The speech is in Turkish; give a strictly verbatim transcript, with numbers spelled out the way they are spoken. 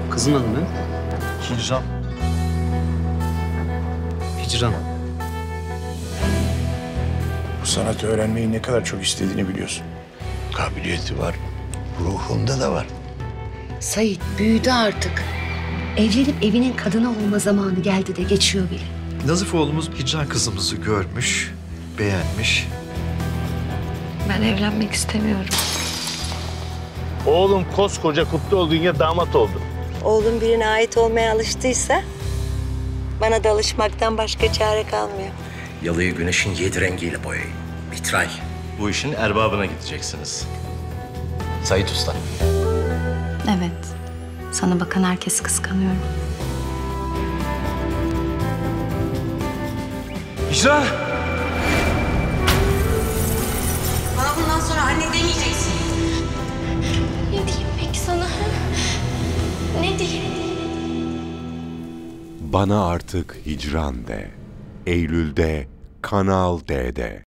Kızın adı ne? Hicran. Hicran. Bu sanatı öğrenmeyi ne kadar çok istediğini biliyorsun. Kabiliyeti var. Ruhunda da var. Sait büyüdü artık. Evlenip evinin kadını olma zamanı geldi de geçiyor bile. Nazif oğlumuz Hicran kızımızı görmüş, beğenmiş. Ben evlenmek istemiyorum. Oğlum koskoca Kutluoğlu'ya damat oldu. Oğlum birine ait olmaya alıştıysa bana da alışmaktan başka çare kalmıyor. Yalıyı güneşin yedi rengiyle boyayın. Vitray. Bu işin erbabına gideceksiniz. Sait Usta. Evet. Sana bakan herkesi kıskanıyorum. Hicran! Bana bundan sonra anne demeyeceksin. Ne diyeyim peki sana? Ne diyeyim? Bana artık hicran de. Eylül'de Kanal D'de.